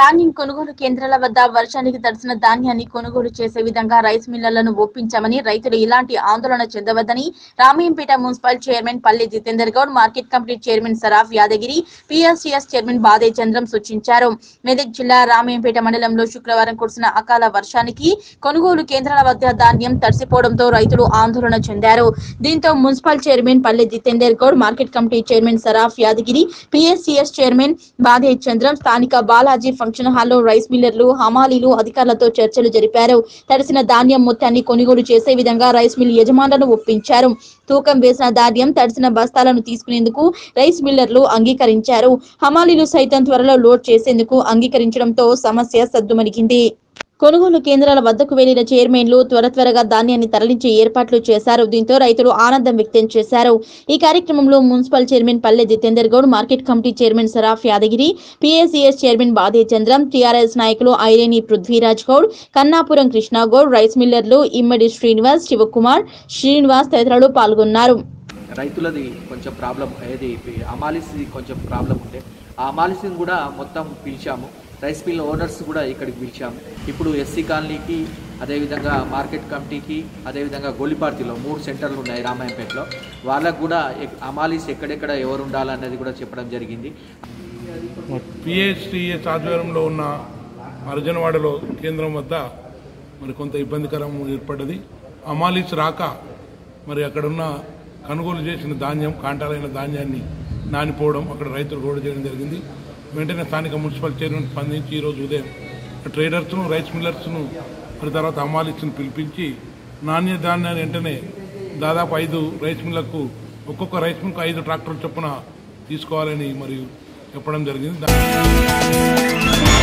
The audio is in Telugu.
ధాన్యం కొనుగోలు కేంద్రాల వద్ద వర్షానికి తడిసిన ధాన్యాన్ని కొనుగోలు చేసే విధంగా రైస్ మిల్లర్లను ఒప్పించామని, రైతులు ఇలాంటి ఆందోళన చెందవద్దని Ramayampet municipal chairman Palle Jitender Goud, market committee chairman Saraf Yadagiri, PSCS chairman Bade Chandram సూచించారు. మెదక్ జిల్లా రామయ్యంపేట మండలంలో శుక్రవారం కురిసిన అకాల వర్షానికి కొనుగోలు కేంద్రాల వద్ద ధాన్యం తడిసిపోవడంతో రైతులు ఆందోళన చెందారు. దీంతో municipal chairman Palle Jitender Goud, market committee chairman Saraf Yadagiri, PSCS chairman Bade Chandram స్థానిక బాలాజీ ఫంక్షన్ హాల్లో రైస్ మిల్లర్లు, హమాలీలు అధికారులతో చర్చలు జరిపారు. తడిసిన ధాన్యం మొత్తాన్ని కొనుగోలు చేసే విధంగా రైస్ మిల్ యజమానులను ఒప్పించారు. తూకం వేసిన ధాన్యం, తడిసిన బస్తాలను తీసుకునేందుకు రైస్ మిల్లర్లు అంగీకరించారు. హమాలీలు సైతం త్వరలో లోడ్ చేసేందుకు అంగీకరించడంతో సమస్య సద్దుమణిగింది. కొనుగోలు కేంద్రాల వద్దకు వెళ్లిన చైర్మన్లు త్వరగా ధాన్యాన్ని తరలించే ఏర్పాట్లు చేశారు. దీంతో రైతులు ఆనందం వ్యక్తం చేశారు. ఈ కార్యక్రమంలో municipal chairman Palle Jitender Goud, market committee chairman Saraf Yadagiri, PSCS chairman Bade Chandram, TRS నాయకులు ఐరేని పృథ్వీరాజ్ గౌడ్, కన్నాపురం కృష్ణ గౌడ్, రైస్ మిల్లర్లు ఇమ్మడి శ్రీనివాస్, శివకుమార్, శ్రీనివాస్ తదితరులు పాల్గొన్నారు. రైతులది కొంచెం ప్రాబ్లం, ఏది అమాలిసి కొంచెం ప్రాబ్లం ఉంటే ఆ అమాలిసిని కూడా మొత్తం పిలిచాము. రైస్ మిల్ ఓనర్స్ కూడా ఇక్కడికి పిలిచాము. ఇప్పుడు ఎస్సీ కాలనీకి, అదేవిధంగా మార్కెట్ కమిటీకి, అదేవిధంగా గోలిపార్తిలో 3 సెంటర్లు ఉన్నాయి రామాయంపేటలో. వాళ్ళకు కూడా అమాలిస్ ఎక్కడెక్కడ ఎవరు ఉండాలన్నది కూడా చెప్పడం జరిగింది. పిఎస్సిఎస్ ఆధ్వర్యంలో ఉన్న అర్జునవాడలో కేంద్రం వద్ద మరి కొంత ఇబ్బందికరం ఏర్పడ్డది. అమాలిస్ రాక మరి అక్కడున్న కొనుగోలు చేసిన ధాన్యం, కాంటాలైన ధాన్యాన్ని నానిపోవడం అక్కడ రైతులు కూడా చేయడం జరిగింది. వెంటనే స్థానిక మున్సిపల్ చైర్మన్ స్పందించి ఈరోజు ఉదయం ట్రేడర్స్ను, రైస్ మిల్లర్స్ను, మరి తర్వాత అమాలిస్ను పిలిపించి నాణ్య ధాన్యాన్ని వెంటనే దాదాపు 5 రైస్ మిల్లకు, ఒక్కొక్క రైస్ మిల్కు 5 ట్రాక్టర్ల చొప్పున తీసుకోవాలని మరియు చెప్పడం జరిగింది.